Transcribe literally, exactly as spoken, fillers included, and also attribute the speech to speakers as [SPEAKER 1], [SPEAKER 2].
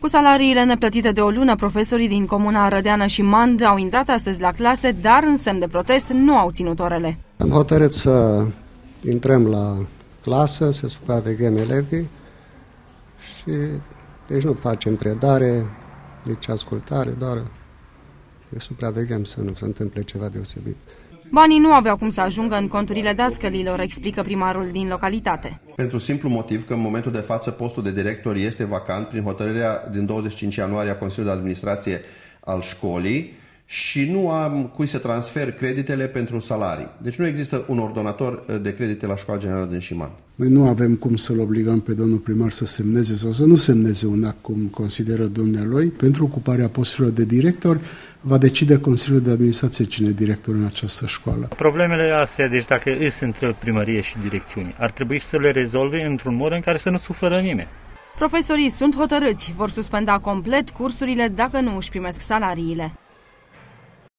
[SPEAKER 1] Cu salariile neplătite de o lună, profesorii din comuna Rădeană și Mand au intrat astăzi la clase, dar în semn de protest nu au ținut orele.
[SPEAKER 2] Am hotărât să intrăm la clasă, să supraveghem elevii și deci nu facem predare, nici ascultare, doar supraveghem să nu se întâmple ceva deosebit.
[SPEAKER 1] Banii nu aveau cum să ajungă în conturile dascălilor, explică primarul din localitate.
[SPEAKER 3] Pentru simplu motiv că în momentul de față postul de director este vacant prin hotărârea din douăzeci și cinci ianuarie a Consiliului de Administrație al școlii și nu am cui să transfer creditele pentru salarii. Deci nu există un ordonator de credite la Școala Generală din Șiman.
[SPEAKER 4] Noi nu avem cum să-l obligăm pe domnul primar să semneze sau să nu semneze un act cum consideră dumnealui. Pentru ocuparea posturilor de director va decide Consiliul de Administrație cine e director în această școală.
[SPEAKER 5] Problemele astea, deci dacă îs între primărie și direcțiune, ar trebui să le rezolve într-un mod în care să nu suferă nimeni.
[SPEAKER 1] Profesorii sunt hotărâți, vor suspenda complet cursurile dacă nu își primesc salariile.